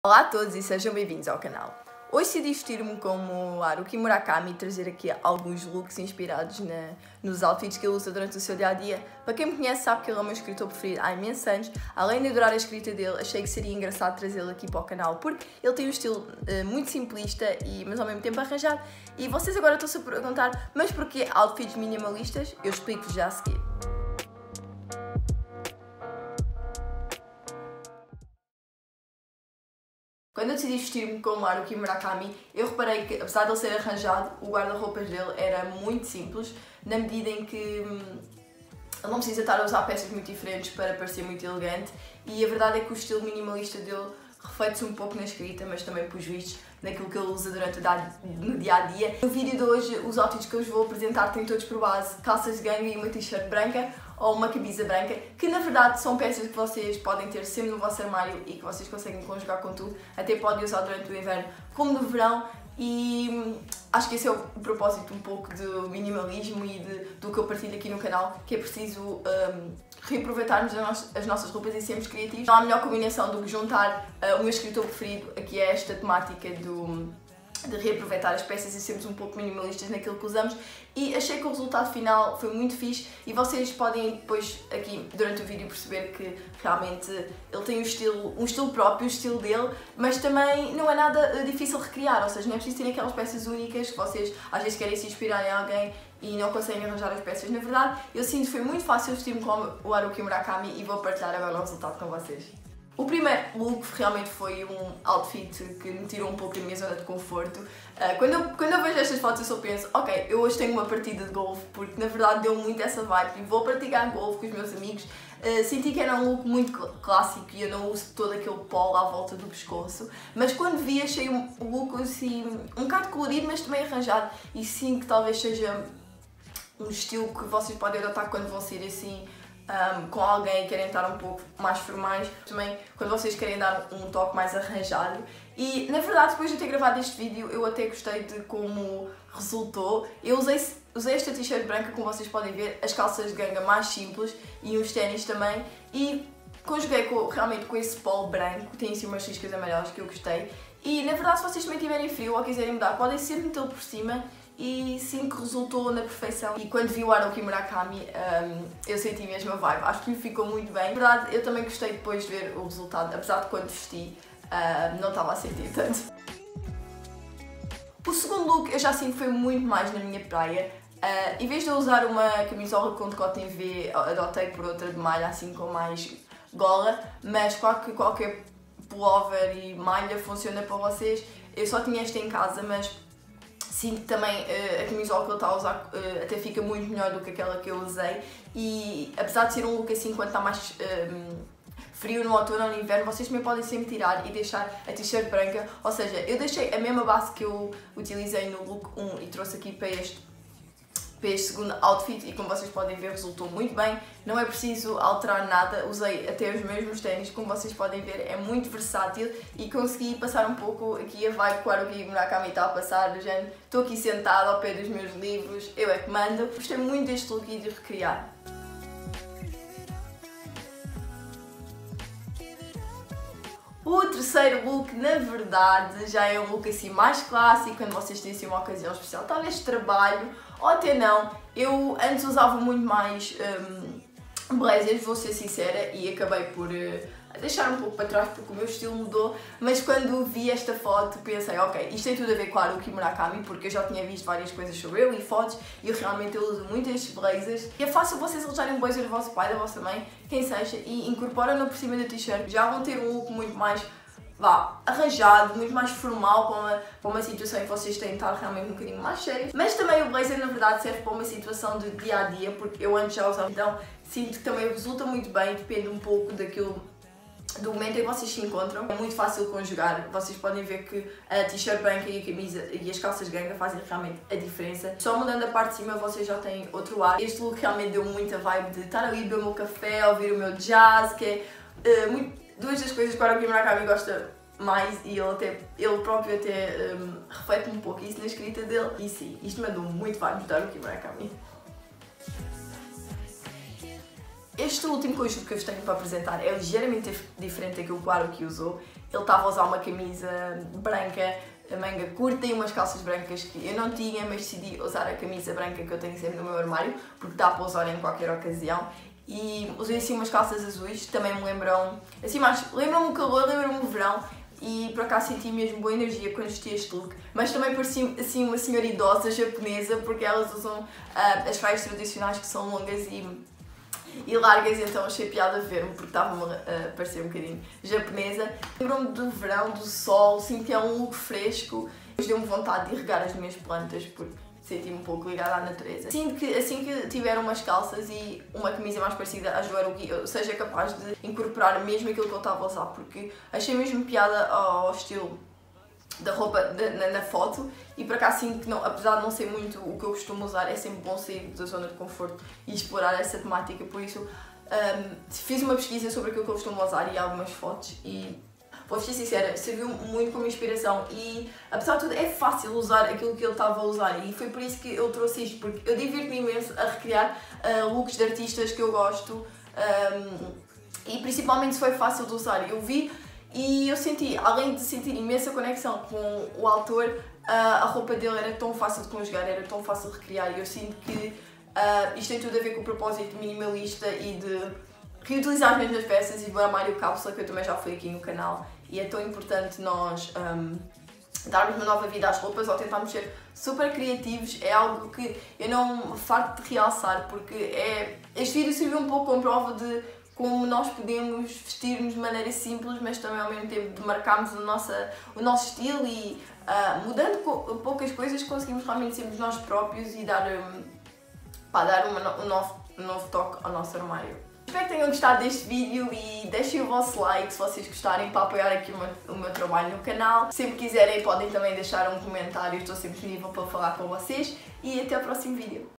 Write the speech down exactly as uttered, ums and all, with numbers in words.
Olá a todos e sejam bem-vindos ao canal. Hoje decidi vestir-me como Haruki Murakami e trazer aqui alguns looks inspirados na, nos outfits que ele usa durante o seu dia-a-dia. Para quem me conhece sabe que ele é o meu escritor preferido há imensos anos. Além de adorar a escrita dele, achei que seria engraçado trazê-lo aqui para o canal porque ele tem um estilo uh, muito simplista, e, mas ao mesmo tempo arranjado. E vocês agora estão-se a perguntar, mas porquê outfits minimalistas? Eu explico-vos já a seguir. Quando eu decidi vestir-me como Haruki Murakami, eu reparei que, apesar de ele ser arranjado, o guarda-roupas dele era muito simples, na medida em que hum, ele não precisa estar a usar peças muito diferentes para parecer muito elegante, e a verdade é que o estilo minimalista dele reflete-se um pouco na escrita, mas também, pelos vistos, naquilo que ele usa durante o dia-a-dia. No vídeo de hoje, os outfits que eu vos vou apresentar têm todos por base calças de ganga e uma t-shirt branca, ou uma camisa branca, que na verdade são peças que vocês podem ter sempre no vosso armário e que vocês conseguem conjugar com tudo, até podem usar durante o inverno como no verão, e acho que esse é o propósito um pouco do minimalismo e de, do que eu partilho aqui no canal, que é preciso um, reaproveitarmos as nossas roupas e sermos criativos. Não há melhor combinação do que juntar uh, o meu escritor preferido aqui a esta temática do... de reaproveitar as peças e sermos um pouco minimalistas naquilo que usamos, e achei que o resultado final foi muito fixe, e vocês podem depois aqui durante o vídeo perceber que realmente ele tem um estilo, um estilo próprio, o estilo dele, mas também não é nada difícil de recriar, ou seja, não é preciso ter aquelas peças únicas que vocês às vezes querem se inspirar em alguém e não conseguem arranjar as peças. Na verdade, eu sinto que foi muito fácil vestir-me como o Haruki Murakami, e vou partilhar agora o resultado com vocês. O primeiro look realmente foi um outfit que me tirou um pouco da minha zona de conforto. Uh, quando, eu, quando eu vejo estas fotos eu só penso, ok, eu hoje tenho uma partida de golfe, porque na verdade deu muito essa vibe e vou praticar golfe com os meus amigos. Uh, senti que era um look muito cl clássico e eu não uso todo aquele polo à volta do pescoço, mas quando vi achei um look assim, um bocado colorido, mas também arranjado, e sim que talvez seja um estilo que vocês podem adotar quando vão sair assim Um, com alguém e querem estar um pouco mais formais, também quando vocês querem dar um toque mais arranjado. E na verdade, depois de ter gravado este vídeo, eu até gostei de como resultou. Eu usei, usei esta t-shirt branca, como vocês podem ver, as calças de ganga mais simples e os ténis também, e conjuguei com, realmente com esse polo branco, tem assim umas riscas amarelas que eu gostei. E na verdade, se vocês também tiverem frio ou quiserem mudar, podem sempre metê-lo por cima, e sim que resultou na perfeição. E quando vi o Haruki Murakami, um, eu senti mesmo a vibe, acho que lhe ficou muito bem. Na verdade, eu também gostei depois de ver o resultado, apesar de quando vesti, uh, não estava a sentir tanto. O segundo look eu já sinto que foi muito mais na minha praia. Uh, em vez de eu usar uma camisola com decote em V, adotei por outra de malha, assim com mais gola, mas qualquer, qualquer pullover e malha funciona para vocês. Eu só tinha esta em casa, mas sinto que também uh, a camisola que ele está a usar uh, até fica muito melhor do que aquela que eu usei, e apesar de ser um look assim quando está mais um, frio no outono ou no inverno, vocês também podem sempre tirar e deixar a t-shirt branca, ou seja, eu deixei a mesma base que eu utilizei no look um e trouxe aqui para este, para este segundo outfit, e como vocês podem ver resultou muito bem, não é preciso alterar nada, usei até os mesmos ténis, como vocês podem ver é muito versátil, e consegui passar um pouco aqui a vibe que o Haruki Murakami está a passar, do género, estou aqui sentada ao pé dos meus livros, eu é que mando. Gostei muito deste look e de recriar. O terceiro look, na verdade, já é um look assim mais clássico, quando vocês têm assim uma ocasião especial, talvez de trabalho, ou até não. Eu antes usava muito mais um, blazers, vou ser sincera, e acabei por uh, deixar um pouco para trás porque o meu estilo mudou, mas quando vi esta foto pensei, ok, isto tem tudo a ver com o Haruki Murakami, porque eu já tinha visto várias coisas sobre ele e fotos, e eu realmente eu uso muito estes blazers. E é fácil vocês alejarem um blazer do vosso pai, da vossa mãe, quem seja, e incorporam-no por cima da t-shirt. Já vão ter um look muito mais, vá, arranjado, muito mais formal para uma, para uma situação em que vocês têm de estar realmente um bocadinho mais cheios. Mas também o blazer na verdade serve para uma situação de dia a dia, porque eu antes já usava, então sinto que também resulta muito bem, depende um pouco daquilo, do momento em que vocês se encontram. É muito fácil conjugar, vocês podem ver que a t-shirt branca e a camisa e as calças de ganga fazem realmente a diferença. Só mudando a parte de cima vocês já têm outro ar. Este look realmente deu muita vibe de estar ali a beber o meu café, ouvir o meu jazz, que é uh, muito, duas das coisas que o Haruki Murakami gosta mais, e ele, até, ele próprio até um, reflete um pouco isso na escrita dele. E sim, isto mandou muito vibe do Haruki Murakami. Este último conjunto que eu vos tenho para apresentar é ligeiramente diferente daquilo que o Haruki usou. ele estava a usar uma camisa branca, a manga curta e umas calças brancas que eu não tinha, mas decidi usar a camisa branca que eu tenho sempre no meu armário, porque dá para usar em qualquer ocasião. E usei assim umas calças azuis, também me lembram, assim mais, lembram-me o calor, lembram-me o verão, e por acaso senti mesmo boa energia quando vesti este look, mas também parecia assim uma senhora idosa japonesa, porque elas usam uh, as saias tradicionais que são longas e, e largas, então achei piada ver-me, porque estava-me a parecer um bocadinho japonesa. Lembro-me do verão, do sol, sentia um look fresco, deu-me vontade de regar as minhas plantas, porque senti-me um pouco ligada à natureza. Sinto que assim que tiver umas calças e uma camisa mais parecida às do Haruki, eu seja capaz de incorporar mesmo aquilo que eu estava a usar, porque achei mesmo piada ao estilo da roupa de, na, na foto, e por acaso sinto que, não, apesar de não ser muito o que eu costumo usar, é sempre bom sair da zona de conforto e explorar essa temática, por isso um, fiz uma pesquisa sobre aquilo que eu costumo usar e algumas fotos, e vou ser sincera, serviu muito como inspiração, e apesar de tudo é fácil usar aquilo que ele estava a usar, e foi por isso que eu trouxe isto, porque eu divirto-me imenso a recriar uh, looks de artistas que eu gosto, um, e principalmente se foi fácil de usar. Eu vi e eu senti, além de sentir imensa conexão com o autor, uh, a roupa dele era tão fácil de conjugar, era tão fácil de recriar, e eu sinto que uh, isto tem tudo a ver com o propósito minimalista e de reutilizar as mesmas peças e do armário cápsula, que eu também já fui aqui no canal, e é tão importante nós um, darmos uma nova vida às roupas ou tentarmos ser super criativos. É algo que eu não me farto de realçar, porque é, este vídeo serviu um pouco como prova de como nós podemos vestir-nos de maneira simples, mas também ao mesmo tempo de marcarmos a nossa, o nosso estilo, e uh, mudando poucas coisas conseguimos realmente sermos nós próprios e dar, um, pá, dar uma, um, novo, um novo toque ao nosso armário. Espero que tenham gostado deste vídeo e deixem o vosso like se vocês gostarem, para apoiar aqui o meu, o meu trabalho no canal. Se sempre quiserem podem também deixar um comentário, estou sempre disponível para falar com vocês, e até ao próximo vídeo.